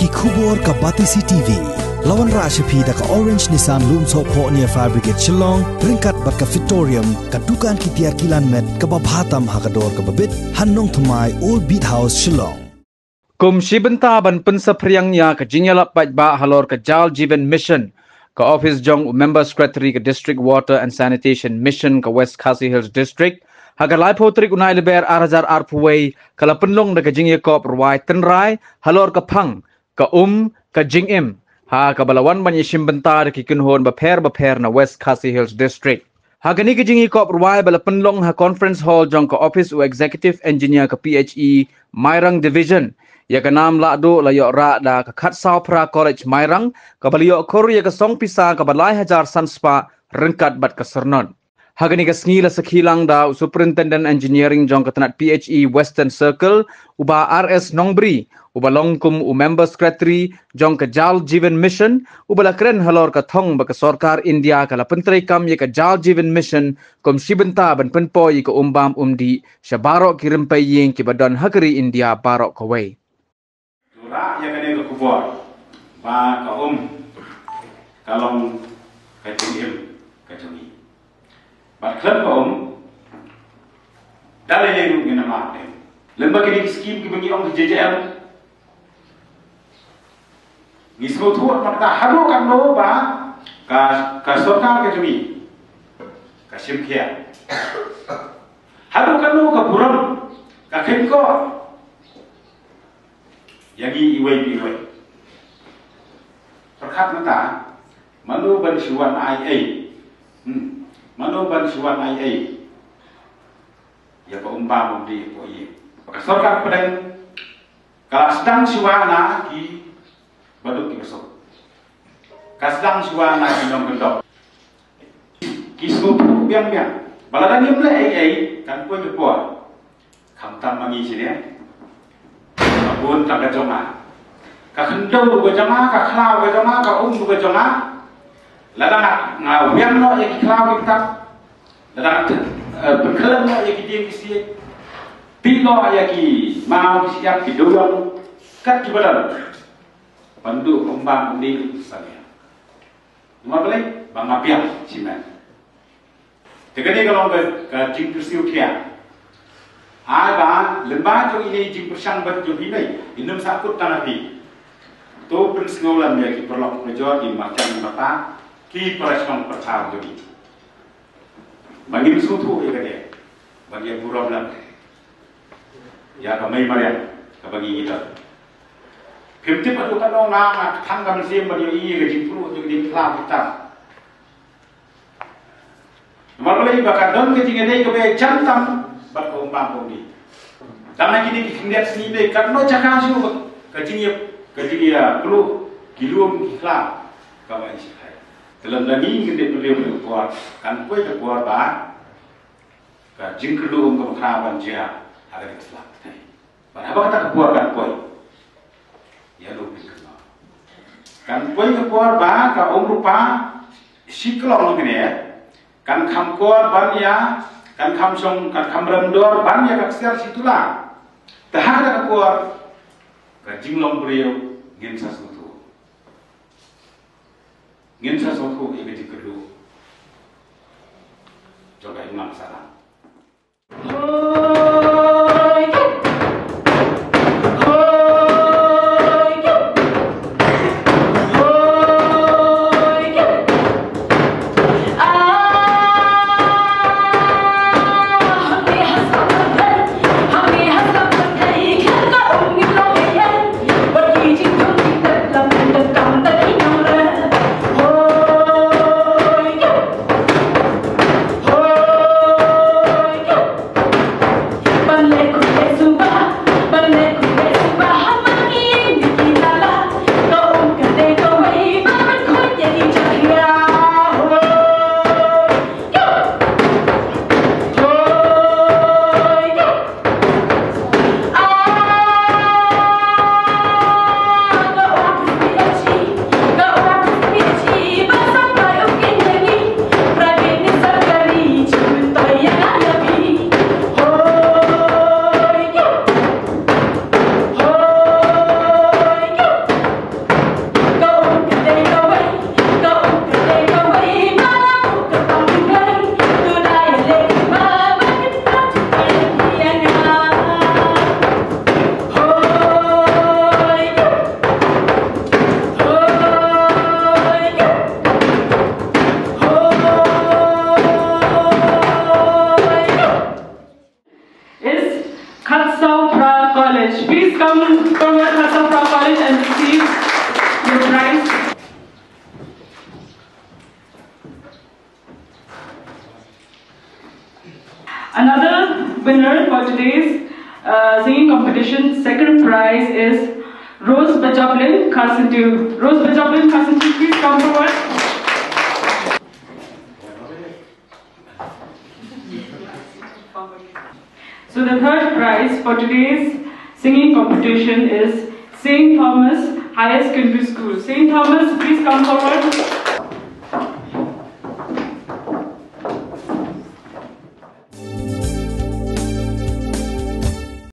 Kubur ka Batisi TV. Lawan Rashapi da ka Orange Nissan Lumso Po near Fabricate Shillong, ringkat bat ka Victorium, ka Dukan Kitiar Kilan Met, ka Babhatam Hakador ka Babit, Hannong Tumai Old Beat House Shillong. Kum Shibanta ban pensa priangnya ka Jingyalap Ba halor ka Jal Jivan Mission, ka Office Jong Member Secretary ka District Water and Sanitation Mission ka West Khasi Hills District, haga laipo trik unai leber arajar arpuway, kala penlong da ka Jingyakop Ruwai Tenrai, halor ka Pang, ka ka Jingim, ha kabalawan banyi Shimbanta da kikunhon baper na West Khasi Hills District. Hagani ka Jingyakop Ruwai bala penlong ha Conference Hall jong ka Office u Executive Engineer ka PHE Mairang Division, ya ka nam la do la yo ra da ka Khatsau Pra College Mairang, ka baliyo kor ya ka song pisa ka balai hajar sanspa rengkat bat ka Sernon. Hagani ka sngi la sakhilang da Superintendent Engineering jong ka tanat PHE Western Circle, uba RS Nongbri, uba longkum u Member Secretary jong ka Jal Jivan Mission, uba la kren halor ka thong ba ka Sarkar India ka la pentrai kam ya ka Jal Jivan Mission, kum Shibanta ban penpo ya ka umbam umdi, syabaro kirimpai ying ki badan hagari India barok kawai. Rak yang kena ke kubur, ba ka kalong ka Jingim ka Jongi. Ba klub ka dalai yang ngena mak dem. Lembaga ni skim ki bagi ki JJM. Ni semua tu apa halu kan no ba ka Sarkar ka Jongi. Ka Shimkhia. Halu kan no ka Buram, ka Khimko. Yagi iway. Perkat mata, manu ban suan IA. Manu ban suan IA. Ya pa umbam di po iya. Maka Sarkar pedang kalau sedang suana ki baduk ki besok. Kasdang suana ki nong gendok. Ki supu biang. Baladan ni mula IA kan po ke po. Kamtam mangi sini. Pun tak ada joma, kakendau berjoma, kaklau berjoma, kaum berjoma, ladang ngawian no yang kaklau kita, ladang berkelam no yang kita kisi, pilo yang ki mau siap kidulung, kat kibalan, bantu umbang undi saya, cuma boleh bang apiak simen, tegaknya kalau ke jingkusiu kia. Aga lembaga ini jimpersang berjumpa ini, inum sakut tanapi. To prinsngolan dia ki perlok kerja di macam mata ki perasaan percaya jadi. Bagi suatu ya kata, bagi problem. Ya kami marian, bagi kita. Pemti padu kan orang tangga mesin bagi ini kejimpuru jadi kelab kita. Maklumnya bakal don ketinggalan kebaik jantam. Bat ko umbang ni. Dana kini kindiat sini be karno cakasu kajinya perlu kilum kikla kawan sikai. Dalam lagi kini perlu buat kan koi ke buat ba ka jingkelu ke kawan dia ada Islam. Ba apa kata buat kan koi? Ya lu pikirlah. Kan koi ke buat ba ka rupa siklong ni ya. Kan kamkor ban ya kan kamsong kan kamrendor ban ya kaksiar situlah tahar ka kuar ka jinglong brio ngin sasutu ibe dikelu coba imam salam forward, Hassafra College, and receive your prize. Another winner for today's singing competition, second prize is Rose Bajoplin Carsentu. Rose Bajoplin Carsentu, please come forward. So the third prize for today's singing competition is St. Thomas Higher Secondary School. St. Thomas, please come forward.